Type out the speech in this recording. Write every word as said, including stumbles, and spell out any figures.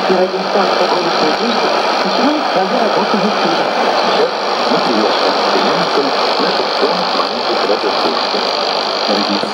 Será que está con los servicios? Y si no, cambiar a otros estilos. Сейчас мы приглашаем клиентов на секционную маленькую радиостанцию. Дорогие